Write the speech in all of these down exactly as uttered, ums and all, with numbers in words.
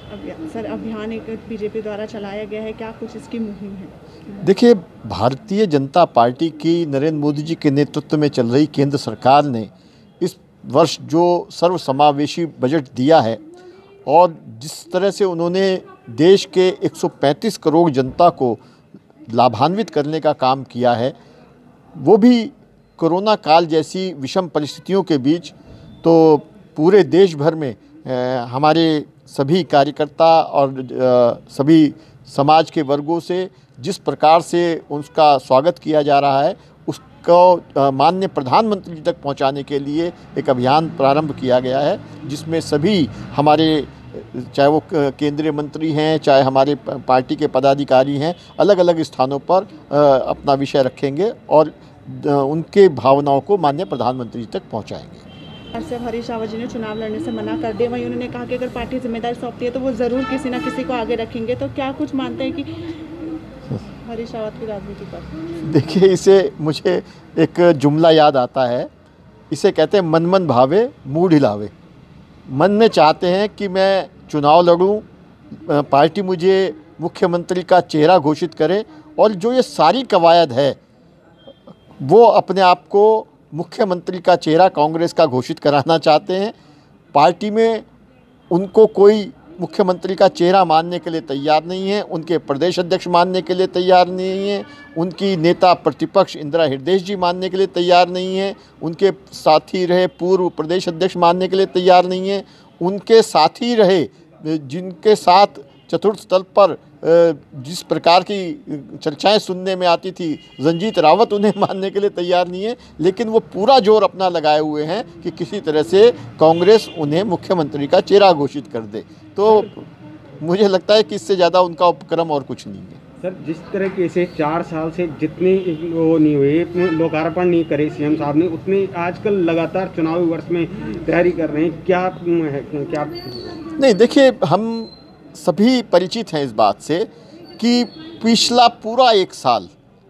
अभियान सर अभियान एक बीजेपी द्वारा चलाया गया है, क्या कुछ इसकी मुहिम है? देखिए, भारतीय जनता पार्टी की नरेंद्र मोदी जी के नेतृत्व में चल रही केंद्र सरकार ने इस वर्ष जो सर्वसमावेशी बजट दिया है और जिस तरह से उन्होंने देश के एक सौ पैंतीस करोड़ जनता को लाभान्वित करने का काम किया है, वो भी कोरोना काल जैसी विषम परिस्थितियों के बीच, तो पूरे देश भर में ए, हमारे सभी कार्यकर्ता और ए, सभी समाज के वर्गों से जिस प्रकार से उसका स्वागत किया जा रहा है, उसको माननीय प्रधानमंत्री जी तक पहुंचाने के लिए एक अभियान प्रारंभ किया गया है, जिसमें सभी हमारे, चाहे वो केंद्रीय मंत्री हैं, चाहे हमारे पार्टी के पदाधिकारी हैं, अलग अलग स्थानों पर अपना विषय रखेंगे और उनके भावनाओं को माननीय प्रधानमंत्री जी तक पहुंचाएंगे। सिर्फ हरीश रावत जी ने चुनाव लड़ने से मना कर दिया, वहीं उन्होंने कहा कि अगर पार्टी जिम्मेदारी सौंपती है तो वो ज़रूर किसी ना किसी को आगे रखेंगे, तो क्या कुछ मानते हैं कि हरीश रावत की राजनीति पर? देखिए, इसे मुझे एक जुमला याद आता है, इसे कहते हैं मन मन भावे मूड हिलावे। मन में चाहते हैं कि मैं चुनाव लड़ूं, पार्टी मुझे मुख्यमंत्री का चेहरा घोषित करे, और जो ये सारी कवायद है वो अपने आप को मुख्यमंत्री का चेहरा कांग्रेस का घोषित कराना चाहते हैं। पार्टी में उनको कोई मुख्यमंत्री का चेहरा मानने के लिए तैयार नहीं है, उनके प्रदेश अध्यक्ष मानने के लिए तैयार नहीं है, उनकी नेता प्रतिपक्ष इंदिरा हृदय जी मानने के लिए तैयार नहीं है, उनके साथी रहे पूर्व प्रदेश अध्यक्ष मानने के लिए तैयार नहीं है, उनके साथी रहे जिनके साथ चतुर्थ तल पर जिस प्रकार की चर्चाएं सुनने में आती थी, रंजीत रावत उन्हें मानने के लिए तैयार नहीं है, लेकिन वो पूरा जोर अपना लगाए हुए हैं कि किसी तरह से कांग्रेस उन्हें मुख्यमंत्री का चेहरा घोषित कर दे। तो मुझे लगता है कि इससे ज़्यादा उनका उपक्रम और कुछ नहीं है। सर, जिस तरह से चार साल से जितने वो नहीं हुए, लोकार्पण नहीं करे सीएम साहब ने, उतने आजकल लगातार चुनावी वर्ष में तैयारी कर रहे हैं, क्या है क्या? नहीं, देखिए, हम सभी परिचित हैं इस बात से कि पिछला पूरा एक साल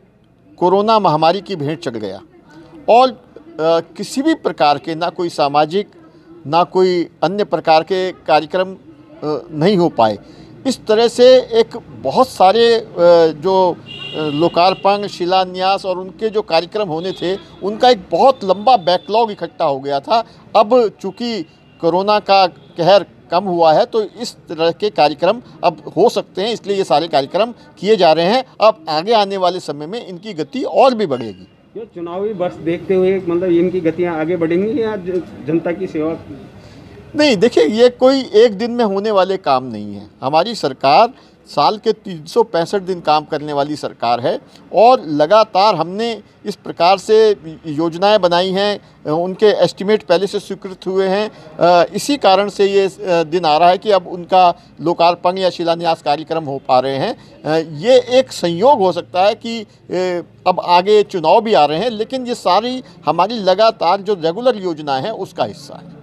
कोरोना महामारी की भेंट चढ़ गया और आ, किसी भी प्रकार के, ना कोई सामाजिक ना कोई अन्य प्रकार के कार्यक्रम आ, नहीं हो पाए। इस तरह से एक बहुत सारे जो लोकार्पण, शिलान्यास और उनके जो कार्यक्रम होने थे, उनका एक बहुत लंबा बैकलॉग इकट्ठा हो गया था। अब चूँकि कोरोना का कहर कम हुआ है तो इस तरह के कार्यक्रम अब हो सकते हैं, इसलिए ये सारे कार्यक्रम किए जा रहे हैं। अब आगे आने वाले समय में इनकी गति और भी बढ़ेगी। ये चुनावी वर्ष देखते हुए मतलब इनकी गतियाँ आगे बढ़ेंगी या जनता की सेवा? नहीं, देखिए, ये कोई एक दिन में होने वाले काम नहीं है। हमारी सरकार साल के तीन सौ पैंसठ दिन काम करने वाली सरकार है और लगातार हमने इस प्रकार से योजनाएं बनाई हैं, उनके एस्टीमेट पहले से स्वीकृत हुए हैं। इसी कारण से ये दिन आ रहा है कि अब उनका लोकार्पण या शिलान्यास कार्यक्रम हो पा रहे हैं। ये एक संयोग हो सकता है कि अब आगे चुनाव भी आ रहे हैं, लेकिन ये सारी हमारी लगातार जो रेगुलर योजनाएं हैं उसका हिस्सा है।